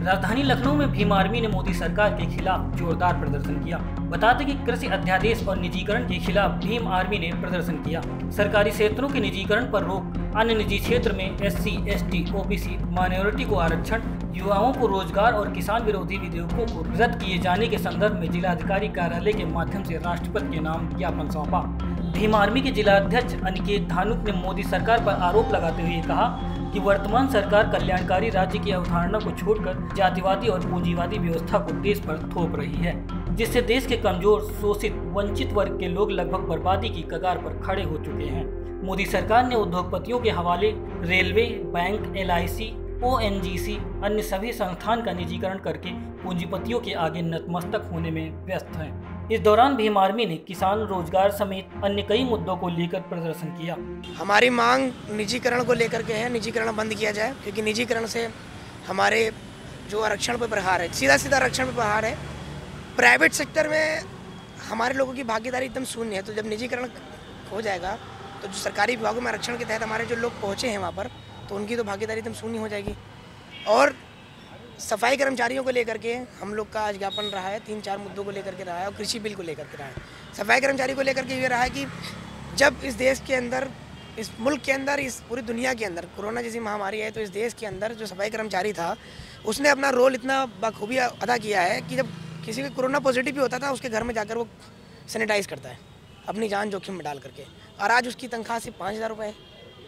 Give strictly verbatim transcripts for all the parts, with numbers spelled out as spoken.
राजधानी लखनऊ में भीम आर्मी ने मोदी सरकार के खिलाफ जोरदार प्रदर्शन किया। बता दें कि कृषि अध्यादेश और निजीकरण के खिलाफ भीम आर्मी ने प्रदर्शन किया। सरकारी क्षेत्रों के निजीकरण पर रोक, अन्य निजी क्षेत्र में S C, S T, O B C, minority को आरक्षण, युवाओं को रोजगार और किसान विरोधी विधेयकों को रद्द किए जाने के संदर्भ में जिलाधिकारी कार्यालय के माध्यम से राष्ट्रपति के नाम ज्ञापन सौंपा। भीम आर्मी के जिलाध्यक्ष अनिकेत धानुक ने मोदी सरकार पर आरोप लगाते हुए कहा कि वर्तमान सरकार कल्याणकारी राज्य की अवधारणा को छोड़कर जातिवादी और पूंजीवादी व्यवस्था को देश पर थोप रही है, जिससे देश के कमजोर, शोषित, वंचित वर्ग के लोग लगभग बर्बादी की कगार पर खड़े हो चुके हैं। मोदी सरकार ने उद्योगपतियों के हवाले railway, bank, L I C, O N G C, अन्य सभी संस्थान का निजीकरण करके पूंजीपतियों के आगे नतमस्तक होने में व्यस्त हैं। इस दौरान भीम आर्मी ने किसान, रोजगार समेत अन्य कई मुद्दों को लेकर प्रदर्शन किया। हमारी मांग निजीकरण को लेकर के है, निजीकरण बंद किया जाए, क्योंकि निजीकरण से हमारे जो आरक्षण पर प्रहार है, सीधा सीधा आरक्षण पर प्रहार है। प्राइवेट सेक्टर में हमारे लोगों की भागीदारी एकदम शून्य है, तो जब निजीकरण हो जाएगा तो जो सरकारी विभागों में आरक्षण के तहत हमारे जो लोग पहुँचे हैं वहाँ पर, तो उनकी तो भागीदारी एकदम शून्य हो जाएगी। और सफाई कर्मचारियों को लेकर के हम लोग का आज ज्ञापन रहा है, तीन चार मुद्दों को लेकर के रहा है और कृषि बिल को लेकर के रहा है। सफाई कर्मचारी को लेकर के ये रहा है कि जब इस देश के अंदर, इस मुल्क के अंदर, इस पूरी दुनिया के अंदर कोरोना जैसी महामारी है, तो इस देश के अंदर जो सफाई कर्मचारी था उसने अपना रोल इतना बखूबी अदा किया है कि जब किसी का कोरोना पॉजिटिव भी होता था उसके घर में जाकर वो सैनिटाइज करता है अपनी जान जोखिम में डाल करके, और आज उसकी तनख्वाह सिर्फ पाँच हज़ार रुपये है।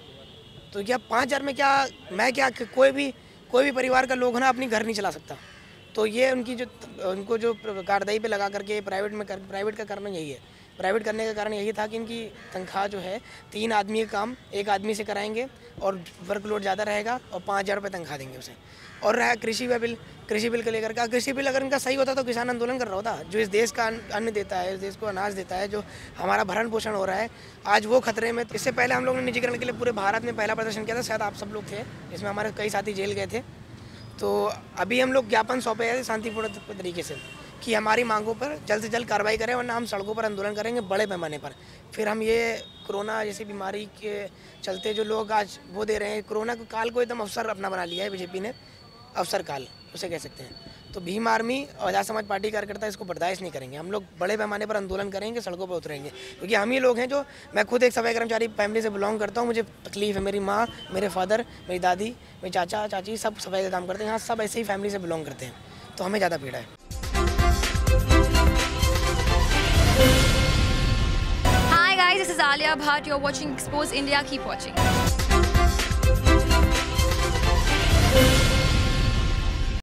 तो क्या पाँच हज़ार में क्या मैं क्या कोई भी कोई भी परिवार का लोग ना अपनी घर नहीं चला सकता। तो ये उनकी जो उनको जो कार्रवाई पे लगा करके प्राइवेट में कर, प्राइवेट का करना यही है। प्राइवेट करने का कारण यही था कि इनकी तनख्वाह जो है तीन आदमी का काम एक आदमी से कराएंगे और वर्कलोड ज़्यादा रहेगा और पाँच हज़ार रुपये तनख्वाह देंगे उसे। और रहा कृषि बिल, कृषि बिल को लेकर का कृषि बिल अगर इनका सही होता तो किसान आंदोलन कर रहा होता। जो इस देश का अन्न देता है, इस देश को अनाज देता है, जो हमारा भरण पोषण हो रहा है, आज वो खतरे में। इससे पहले हम लोगों ने निजीकरण के लिए पूरे भारत में पहला प्रदर्शन किया था, शायद आप सब लोग थे, इसमें हमारे कई साथी जेल गए थे। तो अभी हम लोग ज्ञापन सौंपे हैं शांतिपूर्ण तरीके से कि हमारी मांगों पर जल्द से जल्द कार्रवाई करें, वरना हम सड़कों पर आंदोलन करेंगे बड़े पैमाने पर। फिर हम ये कोरोना जैसी बीमारी के चलते जो लोग आज वो दे रहे हैं, कोरोना को काल को एकदम अवसर अपना बना लिया है बीजेपी ने, अवसर काल उसे कह सकते हैं। तो भीम आर्मी और आज़ाद समाज पार्टी कार्यकर्ता इसको बर्दाश्त नहीं करेंगे। हम लोग बड़े पैमाने पर आंदोलन करेंगे, सड़कों पर उतरेंगे, क्योंकि हम ही लोग हैं जो, मैं खुद एक सफाई कर्मचारी फैमिली से बिलोंग करता हूँ, मुझे तकलीफ है। मेरी माँ, मेरे फादर, मेरी दादी, मेरे चाचा चाची सब सफाई का काम करते हैं, यहाँ सब ऐसे ही फैमिली से बिलोंग करते हैं, तो हमें ज़्यादा पीड़ा है। Hi guys, this is Alia Bhatt. You're watching Expose India. Keep watching.